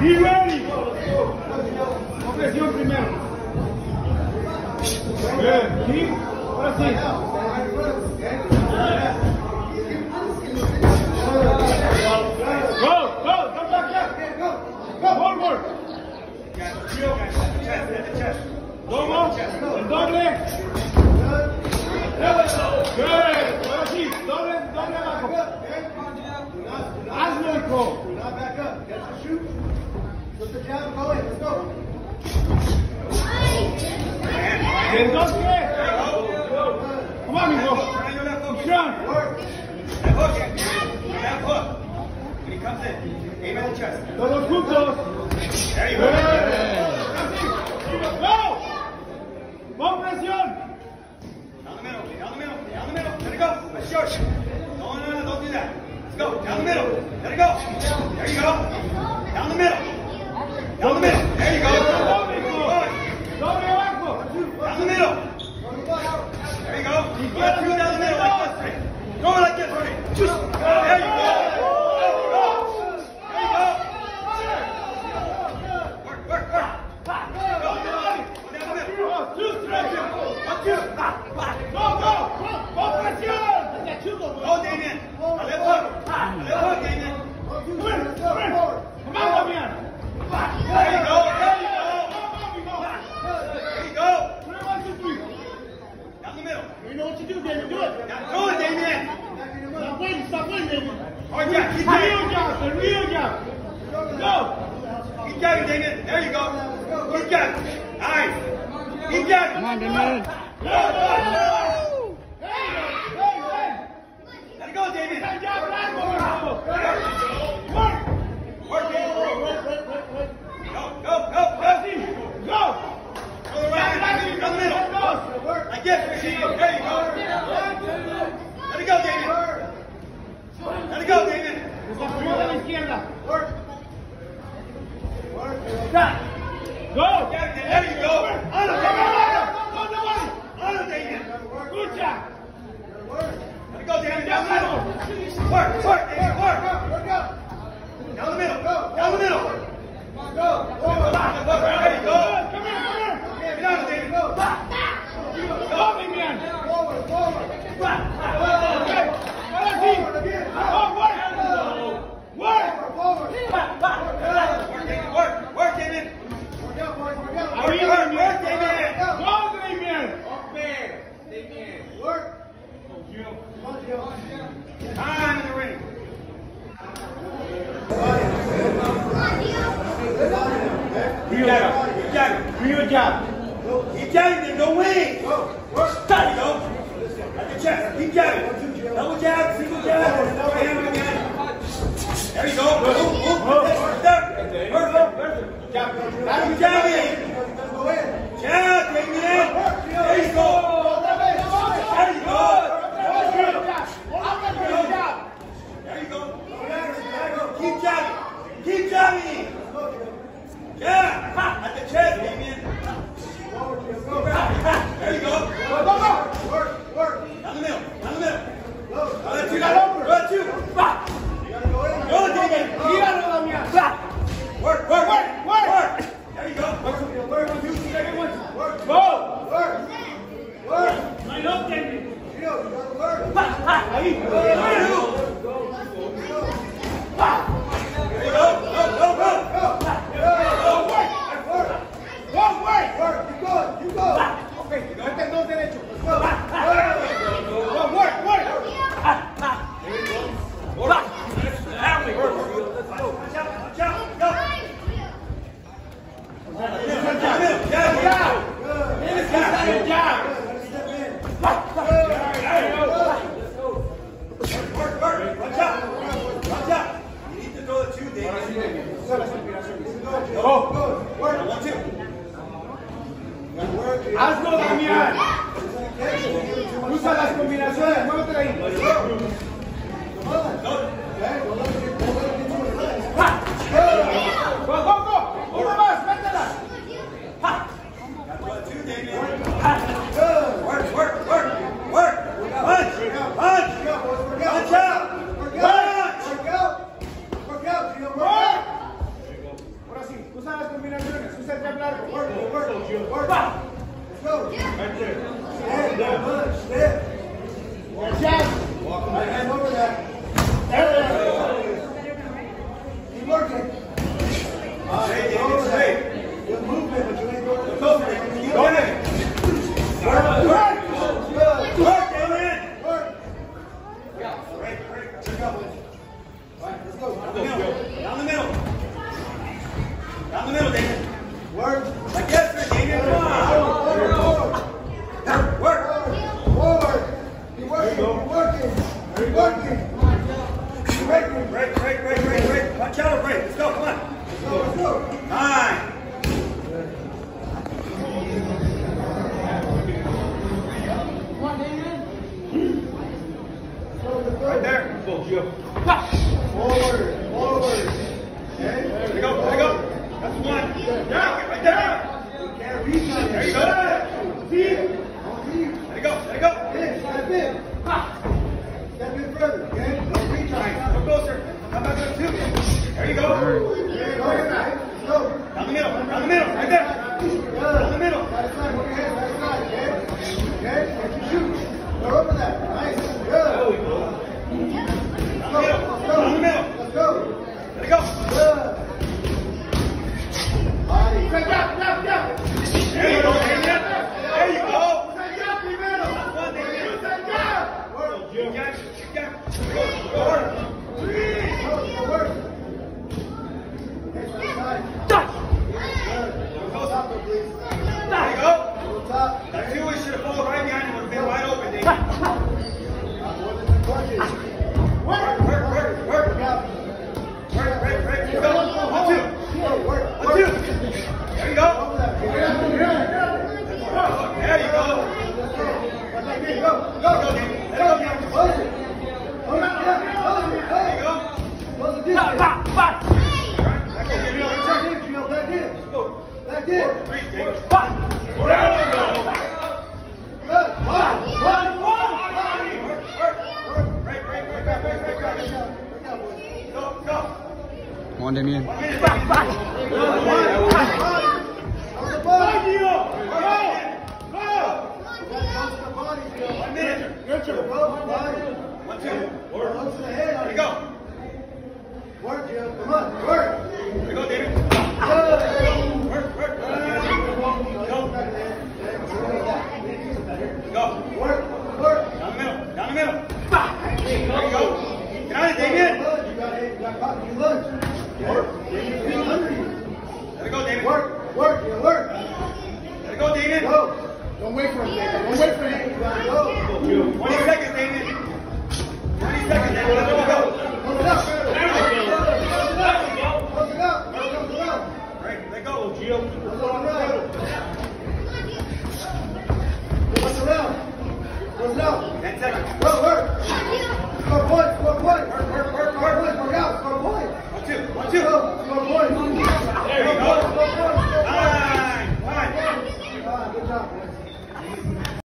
Be ready. Presión primero. Bien. ¿Sí? Ahora sí. Go. Come back here. Go. Forward. Dmoe. El doble. Good. Ahora sí. Doble abajo. Hazlo, hijo. Back up. Get the shoot. Put the jab. Go in. Let's go. ¿El dos qué? Come on, hijo. Sean. When he comes in, aim at the chest. Todos juntos. There you go. Go. Con presión. Down the middle. Let it go. Let's short. No, don't do that. Let's go. Down the middle. Let it go. There you go. Down the middle. There you go. Doble abajo. Down the middle. There you go. Let two down the middle like this. Go like this. There you go. There you go. Work. Go down the middle. Two stretches. Go. Con presión. Go, Damien. Left hook, Damien. Come on, Damian. There you go. Down the middle. You know what you do, David. Do it. Go it, Damien. Stop waiting, David. Hard jab. Keep jabbing. The real job. Go. Keep jabbing, Damien. There you go. Keep jabbing. Nice. Keep jabbing. Come on, Dmoe. Let it go, Damien. Work, Work, Damien. Go. Go. Go the right hand. Down the middle. Like this. There you go. Let it go, Damien. Let it go, Damien. Desafío de la izquierda. Work. Go. There you go. On it, Damien. Escucha. Let it go, Damien. Down the middle. Work, Damien. Work. Down the middle. Down the middle. Go. There you go. Come here. Get out of Damien. Go, Damian. Forward. Okay. Ahora sí. Go, work. Forward. Work, Damien. Work out, boys. Work out. Ahí, Work, Damien. Go, Damian. Work. Time in the ring. Real job. Keep jabbing, then go wing. There you go. At the chest. Keep jabbing. Double jab, single jab. Right hand behind. There you go. Perfect. Keep jabbing. Jab, Damien. There you go. There you go. Keep jabbing. Yeah. At the chest, Damien. There you go. Work. Down the middle. Go that two. Go, Damien. Work. There you go. Go. Work. Line up, David. You gotta work. Ahí. There you go. Go. Work. You go. Okay, mete el dos derecho. Work. Work. break. Punch out or break. Let's go, come on. Let's go. 9. Right there. Go, Gio. Forward. Okay. There you go. That's 1. Yeah, right there. Can't reach on There you go. There you go. Step in. Step in further, okay? Don't reach on it. Go closer. Come back to 2. There you go. There you go. Let's go. Down the middle. Right there. Good. Down the middle. Right side, put your hands right side, okay? Okay? Get your shoot. Go over that. Nice. Good. There we go. Down the middle. Let's go. There you go. Good. Body. There you go, Damien. There you go. That's 1, Damien. Go, Gio. Shoot down. Go hard. Go work. Hands right side. Good. Go top, though, please. There you go. Go top. That 2 we should have followed right behind him. Would have been wide open, Damien. Not more than the punches. Work. Work out. Break. Let's go. 1, 2. Work. 1, 2. There you go. Over that. There you go. Go, Damien. Close it. Close it. There you go. Close the distance. Back Back in. 3, Damien. Good. One. Go. Come on, Damien. 1 minute, Damien. On the body. Go. 1 minute. Good job. Go, body. 1, 2. Close to the head. There you go. Work, Jim. Come on. Work. There you go, Damien. Good. Work. Go. Work. Down the middle. There you go. Get on it, Damien. You got caught. You lunge. Damien's feet under you. There you go, Damien. Work. There you go, Damien. Go. Don't wait for him, Damien. Don't wait for him. You gotta go. 20 seconds, Damien. 20 seconds, Damien. Let them go. Close it up. Close it up. Right, let go. Gio. Close it around. Close it around. Close it out. 10 seconds. Go, work. 4 points.